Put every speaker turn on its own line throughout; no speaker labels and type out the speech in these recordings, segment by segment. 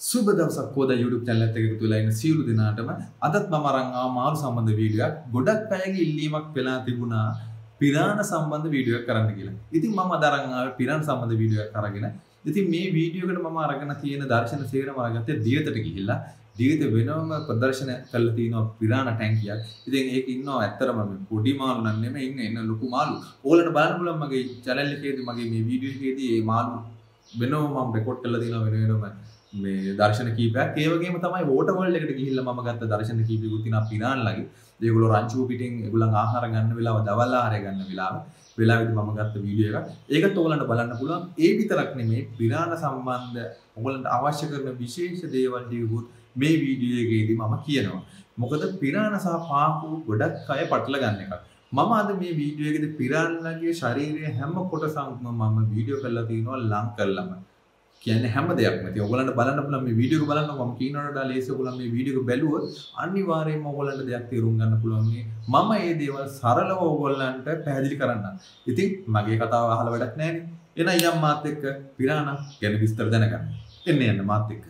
සුබ දවසක් Koda YouTube channel එකත් එක්ක එකතු වෙලා ඉන්න සියලු දෙනාටම අදත් මම අරන් ආවා මාළු සම්බන්ධ වීඩියෝ එකක්. ගොඩක් අයගේ ඉල්ලීමක් වෙලා තිබුණා පිරාණ සම්බන්ධ වීඩියෝ එකක් කරන්න කියලා. ඉතින් මම අද අරන් ආවේ පිරාණ සම්බන්ධ වීඩියෝ එකක් අරගෙන. ඉතින් මේ වීඩියෝ එකට මම අරගෙන තියෙන දර්ශන සේරම අරගත්තේ දියතට ගිහිල්ලා. දියත වෙනම ප්‍රදර්ශන කරලා තියෙනවා පිරාණ ටැංකියක්. ඉතින් ඒක ඉන්නවා ඇත්තරම මේ පොඩි මාළු නම් නෙමෙයි ඉන්න ලොකු මාළු. ඕගොල්ලන්ට බලන්න පුළුවන් මගේ channel එකේදී මගේ මේ වීඩියෝ එකේදී මේ මාළු වෙනම මම රෙකෝඩ් කරලා තියෙනවා වෙනම මේ දර්ශන කීපයක්. ඒ වගේම තමයි වෝටර් වර්ල්ඩ් එකට ගිහිල්ලා මම ගත්ත දර්ශන කීපයකුත් තියෙනවා පිරාන්ලගේ. ඒගොල්ලෝ රංචුව පිටින් ඒගොල්ලන් ආහාර ගන්න වෙලාව, දවල් ආහාරය ගන්න වෙලාවෙදි මම ගත්ත වීඩියෝ එකක්. ඒකත් ඔයගලන්ට බලන්න පුළුවන්. ඒ විතරක් නෙමෙයි පිරාණ සම්බන්ධ ඔයගලන්ට අවශ්‍ය කරන විශේෂ දේවල් ටිකකුත් මේ වීඩියෝ එකේදී මම කියනවා. මොකද පිරාණ සහ පාකු ගොඩක් අය පටල ගන්න එකක්. මම අද මේ වීඩියෝ එකේදී පිරාන්ලගේ ශරීරයේ හැම කොටසක්ම මම වීඩියෝ කරලා තිනවා ලං කරලම. කියන්නේ හැම දෙයක්ම. ඉතින් ඔයගලන්ට බලන්න පුළුවන් මේ වීඩියෝ එක බලන්න මම කියනවට වඩා ලේසි ඔයගලන් මේ වීඩියෝ එක බැලුවොත් අනිවාර්යයෙන්ම ඔයගලන්ට දෙයක් තේරුම් ගන්න පුළුවන්. මම මේ දේවල් සරලව ඔයගලන්ට පැහැදිලි කරන්නම්. ඉතින් මගේ කතාව අහලා වැඩක් නැහැ නේ. එන යම් මාත් එක්ක පිරාණ ගැන විස්තර දැනගන්න. එන්න මාත් එක්ක.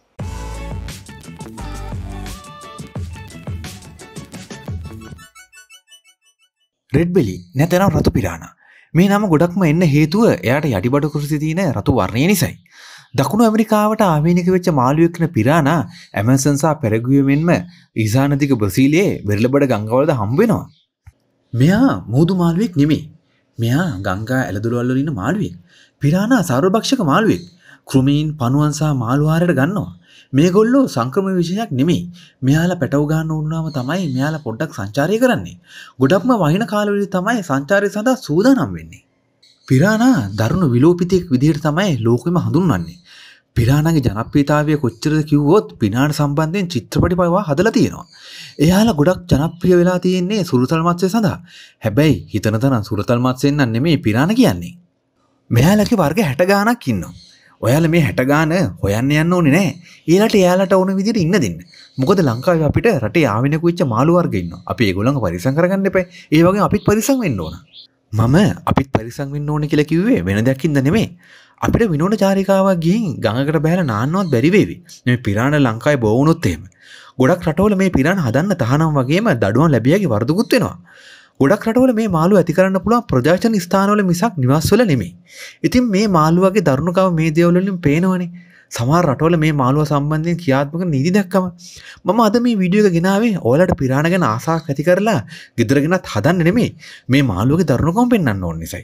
රෙඩ් බෙලි නැත්නම් රතු පිරාණ. මේ නම ගොඩක්ම එන්න හේතුව එයාට යටිබඩ කුරුසි තියෙන රතු වර්ණය නිසායි. දකුණු ඇමරිකාවට ආවේනික වෙච්ච මාළුවෙක් වෙන පිරානා ඇමසන් සහ පැරගුවේ මෙන්ම ඊසාන දිග බ්‍රසීලයේ වෙරළබඩ ගංගාවලද හම්බ වෙනවා. මෙයා මෝදු මාළුවෙක් නෙමෙයි. මෙයා ගංගා ඇලදොල වල ඉන්න මාළුවෙක්. පිරානා සර්වභක්ෂක මාළුවෙක්. කෘමීන්, පණුවන් සහ මාළු ආහාරයට ගන්නවා. මේගොල්ලෝ සංක්‍රමණ විශේෂයක් නෙමෙයි. මෙයාලා පැටව ගන්න ඕනම තමයි මෙයාලා පොඩ්ඩක් සංචාරය කරන්නේ. ගොඩක්ම වහින කාලවලදී තමයි සංචාරය සඳහා සූදානම් වෙන්නේ. පිරානා දරුණු විලෝපිතෙක් විදිහට තමයි ලෝකෙම හඳුන්වන්නේ. පිරානාගේ ජනප්‍රියතාවය කොච්චරද කිව්වොත් පිරාණ සම්බන්ධයෙන් චිත්‍රපටි පවා හදලා තියෙනවා. එයාලා ගොඩක් ජනප්‍රිය වෙලා තියෙන්නේ සුරතල් මත්ස්‍ය සඳහා. හැබැයි හිතන තරම් සුරතල් මත්ස්‍යෙන් නම් නෙමෙයි පිරාණ කියන්නේ. මෙයාලගේ වර්ග 60 ගාණක් ඉන්නවා. ඔයාලා මේ 60 ගාන හොයන්න යන්න ඕනේ නැහැ. එයාලට ඕන විදිහට ඉන්න දෙන්න. මොකද ලංකාවේ අපිට රටේ ආවෙනකු වෙච්ච මාළු වර්ග ඉන්නවා. අපි ඒගොල්ලන්ව පරිස්සම් කරගන්න එපා. ඒ වගේම අපිත් පරිස්සම් වෙන්න ඕන. මම අපිත් පරිස්සම් වෙන්න ඕනේ කියලා කිව්වේ වෙන දෙයක්ින්ද නෙමෙයි. අපිට විනෝද චාරිකාවක් ගිහින් ගඟකට බහැලා නාන්නවත් බැරි වේවි. මේ පිරාණ ලංකාවේ බෝ වුණොත් එහෙම. ගොඩක් රටවල මේ පිරාණ හදන්න තහනම් වගේම දඩුවම් ලැබියාගේ වරදකුත් වෙනවා. ගොඩක් රටවල මේ මාළු ඇති කරන්න පුළුවන් ප්‍රජාචන ස්ථානවල මිසක් නිවාස්වල නෙමෙයි. ඉතින් මේ මාළුවගේ දරුණුකම මේ දේවල් වලින් පේනවනේ. සමහර රටවල මේ මාළුව සම්බන්ධයෙන් ක්‍රියාත්මක නීති දැක්කම මම අද මේ වීඩියෝ එක ගෙනාවේ ඔයාලට පිරාණ ගැන ආසාවක් ඇති කරලා ගෙදර ගෙනත් හදන්න නෙමෙයි. මේ මාළුවගේ දරුණුකම පෙන්වන්න ඕන නිසායි.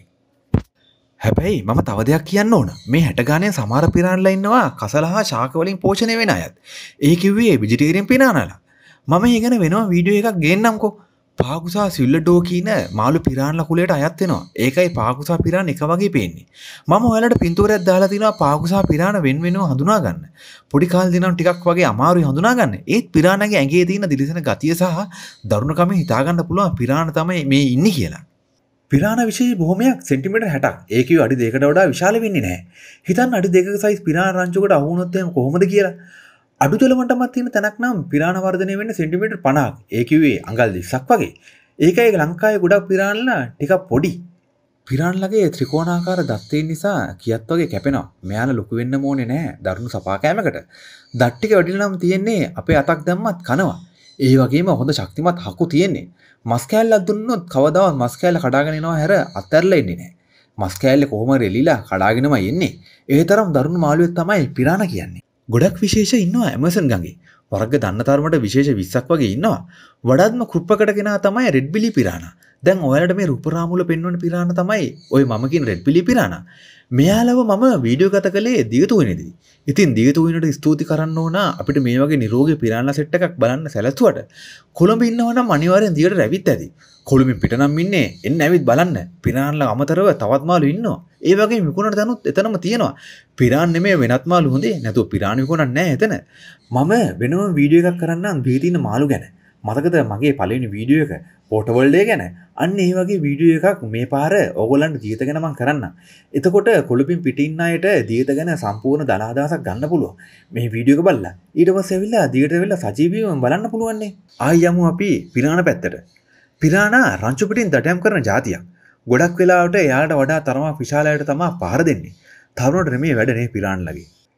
හැබැයි මම තව දෙයක් කියන්න ඕන. මේ 60 ගානේ සමහර පිරාණලා ඉන්නවා කසල හා ශාක වලින් පෝෂණය වෙන අයත්. ඒ කිව්වේ වෙජිටේරියන් පිරාණලා. මම ඊගෙන වෙනම වීඩියෝ එකක් ගේන්නම්කෝ. පාකුසා සිල්ලඩෝ කියන මාළු පිරාණලා කුලයට අයත් වෙනවා. ඒකයි පාකුසා පිරාණ එක වගේ පේන්නේ. මම ඔයාලට පින්තූරයක් දාලා තිනවා පාකුසා පිරාණ වෙන වෙනම හඳුනා ගන්න. පොඩි කාලේ දිනම් ටිකක් වගේ අමාරුයි හඳුනා ගන්න. ඒත් පිරාණගේ ඇඟේ තියෙන දිලිසෙන ගතිය සහ දරුණුකම හිතා ගන්න පුළුවන් පිරාණ තමයි මේ ඉන්නේ කියලා. පිරාණ විශේෂ බොහොමයක් සෙන්ටිමීටර් 60ක්. ඒකේ අඩි 2කට වඩා විශාල වෙන්නේ නැහැ. හිතන්න අඩි 2ක සයිස් පිරාණ රංචුවකට අහු වුණොත් එහෙම කොහොමද කියලා. අඩු ජලමට්ටමක් තියෙන තැනක් නම් පිරාණ වර්ධනය වෙන්නේ සෙන්ටිමීටර් 50ක්. ඒ කිව්වේ අඟල් 20ක් වගේ. ඒකයි ලංකාවේ ගොඩක් පිරාණලා ටිකක් පොඩි. පිරාණලගේ ත්‍රිකෝණාකාර දත්තේන් නිසා කියත් වගේ කැපෙනවා. මෙයාලා ලොකු වෙන්න ඕනේ නැහැ දරුණු සපා කෑමකට. දත් ටික වැඩිලා නම් තියෙන්නේ අපේ අතක් දැම්මත් කනවා. ඒ වගේම හොඳ ශක්තිමත් හකු තියෙන්නේ. මස් කෑල්ලක් දුන්නොත් කවදාවත් මස් කෑල්ල කඩාගෙන එනවා හැර අත්හැරලා එන්නේ නැහැ. මස් කෑල්ල කොහොම රෙලිලා කඩාගෙනමයි එන්නේ. ඒ තරම් දරුණු මාළුවෙක් තමයි පිරාණ කියන්නේ. ගොඩක් විශේෂ ඉන්නවා ඇමසන් ගඟේ. වර්ග දන්න තරමට විශේෂ 20ක් වගේ ඉන්නවා. වඩාත්ම කෘප්පකට කෙනා තමයි රෙඩ් බිලි පිරාණ. දැන් ඔයාලට මේ රූපරාමුල පෙන්වන පිරාණ තමයි ඔය මම කියන රෙඩ් බිලි පිරාණ. මෙයාලව මම වීඩියෝ ගත කළේ දියතුවිනේදී. ඉතින් දියතුවිනට ස්තුති කරන්න ඕන අපිට මේ වගේ නිරෝගී පිරාණලා සෙට් එකක් බලන්න සැලසුවට. කොළඹ ඉන්නව නම් අනිවාර්යෙන් දියට රැවිත් ඇති. කොළඹින් පිට නම් ඉන්නේ එන්න ඇවිත් බලන්න. පිරාණලා අමතරව තවත් මාළු ඉන්නවා. ඒ වගේ විකුණට දනුත් එතනම තියෙනවා. පිරාණ නෙමෙයි වෙනත් මාළු හොඳේ. නැතුව පිරාණ විකුණන්නේ නැහැ එතන. මම වෙනම වීඩියෝ එකක් කරන්නම් දී තියෙන මාළු ගැන. මතකද මගේ පළවෙනි වීඩියෝ එක වෝටර් වර්ල්ඩ් එක ගැන? අන්න ඒ වගේ වීඩියෝ එකක් මේ පාර ඕගොල්ලන්ට දියත ගැන මම කරන්නම්. එතකොට කොළඹින් පිටින් අයට දියත ගැන සම්පූර්ණ දල අදහසක් ගන්න පුළුවන්. මේ වීඩියෝ එක බලලා ඊට පස්සේ ඇවිල්ලා දියට ඇවිල්ලා සජීවීවම බලන්න පුළුවන් නේ. ආයි යමු අපි පිරාණ පැත්තට. පිරාණ රංචු පිටින් දඩයම් කරන જાතියක්. ගොඩක් වෙලාවට එයාට වඩා තරමක් විශාලයට තමයි පහර දෙන්නේ. තරුණට මේ වැඩ නේ පිරාණලගේ.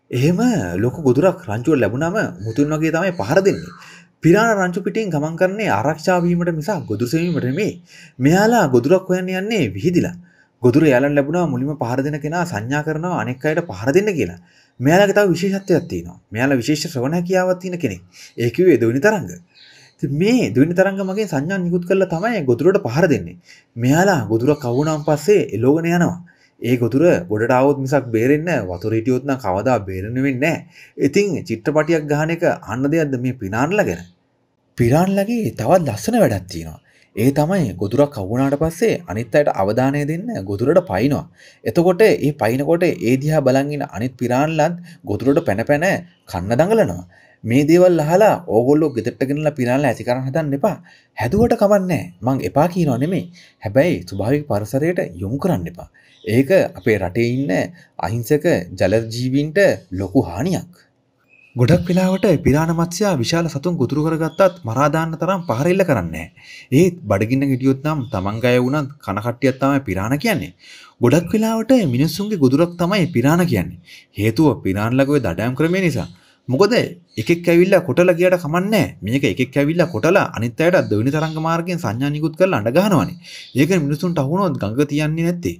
එහෙම ලොකු ගොදුරක් රංචුවට ලැබුණාම මුතුන් වගේ තමයි පහර දෙන්නේ. පිරාන රංචු පිටින් ගමන් කරන්නේ ආරක්ෂා වීමට මිසක් ගොදුරු සෙවීමට නෙමෙයි. මෙයාලා ගොදුරක් හොයන්න යන්නේ විහිදිලා. ගොදුර යාලන් ලැබුණා මුලින්ම පහර දෙන කෙනා සංඥා කරනවා අනෙක් අයට පහර දෙන්න කියලා. මෙයාලගේ තව විශේෂත්වයක් තියෙනවා. මෙයාලා විශේෂ ශ්‍රවණ හැකියාවක් තියෙන කෙනෙක්. ඒ කිව්වේ දෙවෙනි තරංග. ඉතින් මේ දෙවෙනි තරංග මගෙන් සංඥා නිකුත් කරලා තමයි ගොදුරට පහර දෙන්නේ. මෙයාලා ගොදුරක් අවුණාන් පස්සේ එලෝගෙන යනවා. ඒ ගොදුර ගොඩට ආවොත් මිසක් බේරෙන්න වතුර හිටියොත් නම් කවදා බේරෙන්න වෙන්නේ නැහැ. ඉතින් චිත්‍රපටියක් ගහන එක අහන්න දෙයක්ද මේ පිරාන්ලා ගැන? පිරාන්ලාගේ තවත් ලස්සන වැඩක් තියෙනවා. ඒ තමයි ගොදුරක් අවුණාට පස්සේ අනිත් අයට අවධානය දෙන්න ගොදුරට පයින්නවා. එතකොට ඒ පයින්නකොට ඒ දිහා බලන් ඉන්න අනිත් පිරාන්ලත් ගොදුරට පැන පැන කන්න දඟලනවා. මේ දේවල් අහලා ඕගොල්ලෝ ගෙදරට ගෙනලා පිරාන්ලා ඇති කරන් හදන්න එපා. හැදුවට කමන්නේ මං එපා කියනවා නෙමෙයි. හැබැයි ස්වභාවික පරිසරයට යොමු කරන්න එපා. ඒක අපේ රටේ ඉන්න අහිංසක ජල ජීවීන්ට ලොකු හානියක්. ගොඩක් වෙලාවට පිරාන මත්ස්‍යයා විශාල සතුන් ගොදුරු කරගත්තත් මරා දාන්න තරම් පහර එල්ල කරන්නේ නැහැ. ඒත් බඩගින්න හිටියොත් නම් තමන් ගය වුණත් කන කට්ටියක් තමයි පිරාන කියන්නේ. ගොඩක් වෙලාවට මිනිස්සුන්ගේ ගොදුරක් තමයි පිරාන කියන්නේ. හේතුව පිරාන්ලගේ දඩයම් ක්‍රමය නිසා. මොකද එකෙක් ඇවිල්ලා කොටලා ගියට කමන්නේ නැහැ. මේක එකෙක් ඇවිල්ලා කොටලා අනිත් අයට දෙවෙනි තරංග මාර්ගයෙන් සංඥා නිකුත් කරලා අඬ ගහනවානේ. ඒකනේ මිනිස්සුන්ට අහුනොත් ගඟ තියන්නේ නැත්තේ.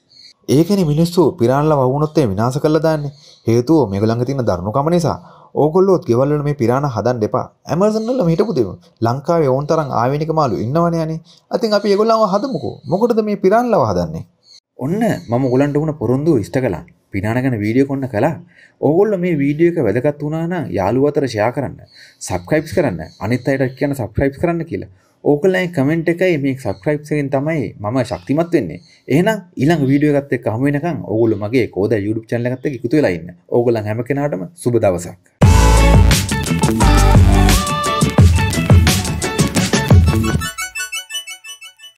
ඒකනේ මිනිස්සු පිරාන්ලා වවුනොත් විනාශ කරලා දාන්නේ. හේතුව මේගොල්ලන්ගේ තියෙන දරුණුකම නිසා. ඕගොල්ලෝත් ගෙවල් වල මේ පිරාන හදන්න එපා. ඇමazon වල හිටපු දෙමු. ලංකාවේ ඕන් තරම් ආවේනික මාළු ඉන්නවනේ අනේ. අතින් අපි ඒගොල්ලන්ව හදමුකෝ. මොකටද මේ පිරාන්ලව හදන්නේ? ඔන්න මම ඔයගොල්ලන්ට උන පොරොන්දුව ඉෂ්ට කළා. පිරාන ගැන වීඩියෝ කොන්න කළා. ඕගොල්ලෝ මේ වීඩියෝ එක වැදගත් වුණා නම් යාළුවෝ අතර ෂෙයා කරන්න. සබ්ස්ක්‍රයිබ් කරන්න. අනිත් අයට කියන්න සබ්ස්ක්‍රයිබ් කරන්න කියලා. ඕගොල්ලන්ගේ කමෙන්ට් එකයි මේ සබ්ස්ක්‍රයිබ් එකෙන් තමයි මම ශක්තිමත් වෙන්නේ. එහෙනම් ඊළඟ වීඩියෝ එකත් එක්ක හමු වෙනකන් ඕගොල්ලෝ මගේ Koda YouTube channel එකත් එක්ක එකතු වෙලා ඉන්න. ඕගොල්ලන් හැම කෙනාටම සුබ දවසක්. Thank you.